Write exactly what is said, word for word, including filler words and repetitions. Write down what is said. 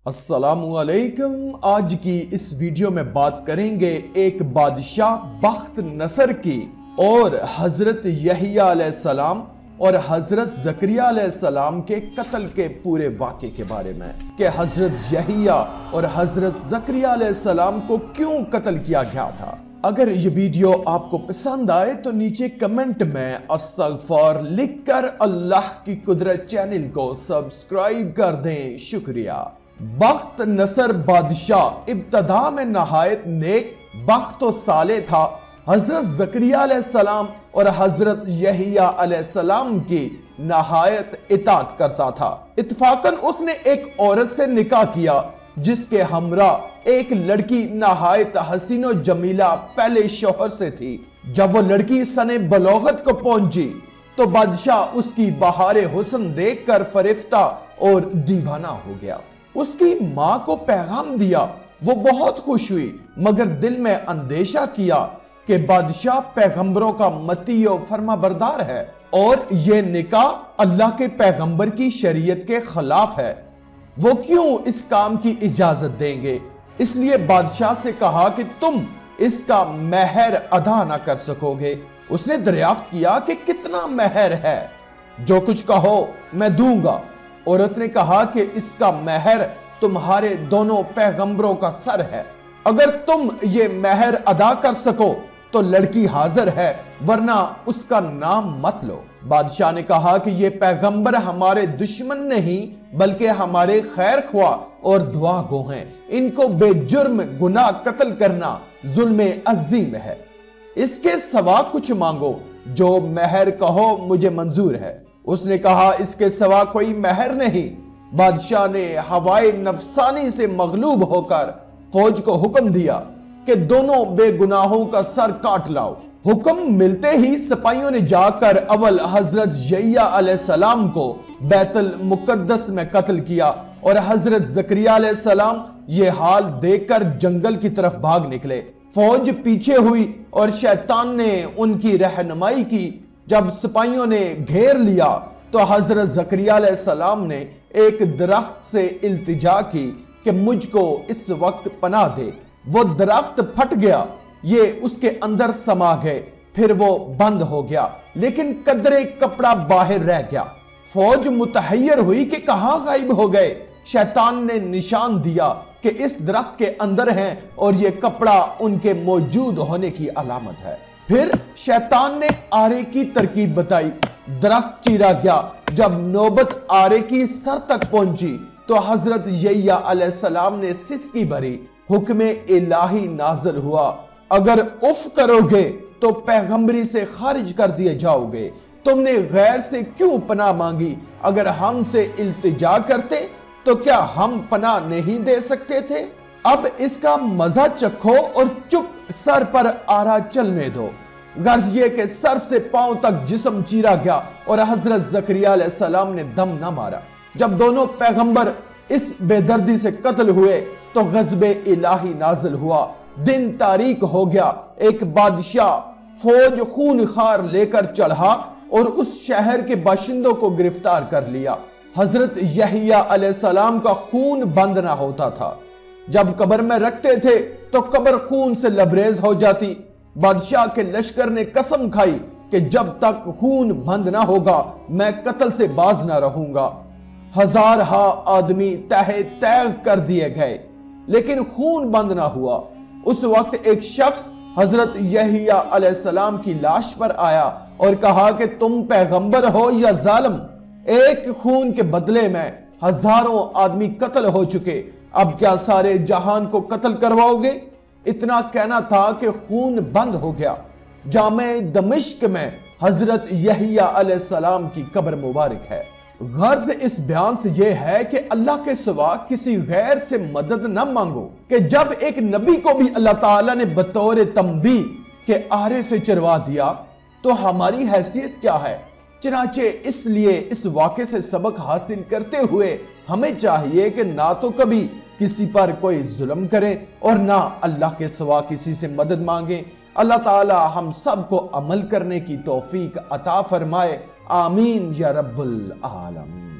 السلام علیکم۔ آج کی اس ویڈیو میں بات کریں گے ایک بادشاہ بخت نصر کی اور حضرت یحییٰ علیہ السلام اور حضرت زکریا علیہ السلام کے قتل کے پورے واقعے کے بارے میں کہ حضرت یحییٰ اور حضرت زکریا علیہ السلام کو کیوں قتل کیا گیا تھا۔ اگر یہ ویڈیو آپ کو پسند آئے تو نیچے کمنٹ میں استغفار لکھ کر اللہ کی قدرت چینل کو سبسکرائب کر دیں، شکریہ۔ بخت نصر بادشاہ ابتدا میں نہایت نیک بخت و صالح تھا۔ حضرت زکریا علیہ السلام اور حضرت یحییٰ علیہ السلام کی نہایت اطاعت کرتا تھا۔ اتفاقاً اس نے ایک عورت سے نکاح کیا جس کے ہمراہ ایک لڑکی نہایت حسین و جمیلہ پہلے شوہر سے تھی۔ جب وہ لڑکی سن بلوغت کو پہنچی تو بادشاہ اس کی بہار حسن دیکھ کر فریفتہ اور دیوانہ ہو گیا۔ اس کی ماں کو پیغام دیا، وہ بہت خوش ہوئی مگر دل میں اندیشہ کیا کہ بادشاہ پیغمبروں کا مطیع و فرما بردار ہے اور یہ نکاح اللہ کے پیغمبر کی شریعت کے خلاف ہے، وہ کیوں اس کام کی اجازت دیں گے؟ اس لیے بادشاہ سے کہا کہ تم اس کا مہر ادا نہ کر سکو گے۔ اس نے دریافت کیا کہ کتنا مہر ہے؟ جو کچھ کہو میں دوں گا۔ عورت نے کہا کہ اس کا مہر تمہارے دونوں پیغمبروں کا سر ہے، اگر تم یہ مہر ادا کر سکو تو لڑکی حاضر ہے ورنہ اس کا نام مت لو۔ بادشاہ نے کہا کہ یہ پیغمبر ہمارے دشمن نہیں بلکہ ہمارے خیر خواہ اور دعا گو ہیں، ان کو بے جرم گناہ قتل کرنا ظلم عظیم ہے، اس کے سوا کچھ مانگو، جو مہر کہو مجھے منظور ہے۔ اس نے کہا اس کے سوا کوئی مہر نہیں۔ بادشاہ نے ہوائے نفسانی سے مغلوب ہو کر فوج کو حکم دیا کہ دونوں بے گناہوں کا سر کاٹ لاؤ۔ حکم ملتے ہی سپاہیوں نے جا کر اول حضرت یحییٰ علیہ السلام کو بیت المقدس میں قتل کیا اور حضرت زکریا علیہ السلام یہ حال دیکھ کر جنگل کی طرف بھاگ نکلے۔ فوج پیچھے ہوئی اور شیطان نے ان کی رہنمائی کی۔ جب سپاہیوں نے گھیر لیا تو حضرت زکریا علیہ السلام نے ایک درخت سے التجا کی کہ مجھ کو اس وقت پناہ دے۔ وہ درخت پھٹ گیا، یہ اس کے اندر سما گئے، پھر وہ بند ہو گیا لیکن قدرے کپڑا باہر رہ گیا۔ فوج متحیر ہوئی کہ کہاں غائب ہو گئے۔ شیطان نے نشان دیا کہ اس درخت کے اندر ہیں اور یہ کپڑا ان کے موجود ہونے کی علامت ہے۔ پھر شیطان نے آرے کی ترکیب بتائی، درخت چیرا گیا۔ جب نوبت آرے کی سر تک پہنچی تو حضرت یحییٰ علیہ السلام نے سسکی بھری، حکم الہی نازل ہوا، اگر اف کرو گے تو پیغمبری سے خارج کر دیے جاؤ گے۔ تم نے غیر سے کیوں پناہ مانگی؟ اگر ہم سے التجا کرتے تو کیا ہم پناہ نہیں دے سکتے تھے؟ اب اس کا مزہ چکھو اور چپ سر پر آرا چلنے دو۔ غرض یہ کہ سر سے پاؤں تک جسم چیرا گیا اور حضرت زکریا علیہ السلام نے دم نہ مارا۔ جب دونوں پیغمبر اس بے دردی سے قتل ہوئے تو غضب الہی نازل ہوا، دن تاریک ہو گیا۔ ایک بادشاہ فوج خون خار لے کر چڑھا اور اس شہر کے باشندوں کو گرفتار کر لیا۔ حضرت یحییٰ علیہ السلام کا خون بند نہ ہوتا تھا، جب قبر میں رکھتے تھے تو قبر خون سے لبریز ہو جاتی۔ بادشاہ کے لشکر نے قسم کھائی کہ جب تک خون بند نہ ہوگا میں قتل سے باز نہ رہوں گا۔ ہزار ہا آدمی تہہ تیغ کر دیے گئے لیکن خون بند نہ ہوا۔ اس وقت ایک شخص حضرت یحییٰ علیہ السلام کی لاش پر آیا اور کہا کہ تم پیغمبر ہو یا ظالم؟ ایک خون کے بدلے میں ہزاروں آدمی قتل ہو چکے، اب کیا سارے جہان کو قتل کرواؤ گے؟ اتنا کہنا تھا کہ خون بند ہو گیا۔ جامع دمشق میں حضرت یحییٰ علیہ السلام کی قبر مبارک ہے۔ غرض اس بیان سے یہ ہے کہ اللہ کے سوا کسی غیر سے مدد نہ مانگو کہ جب ایک نبی کو بھی اللہ تعالیٰ نے بطور تنبیہ کے آرے سے چروا دیا تو ہماری حیثیت کیا ہے؟ چنانچہ اس لیے اس واقعے سے سبق حاصل کرتے ہوئے ہمیں چاہیے کہ نہ تو کبھی کسی پر کوئی ظلم کریں اور نہ اللہ کے سوا کسی سے مدد مانگیں۔ اللہ تعالی ہم سب کو عمل کرنے کی توفیق عطا فرمائے، آمین یا رب العالمین۔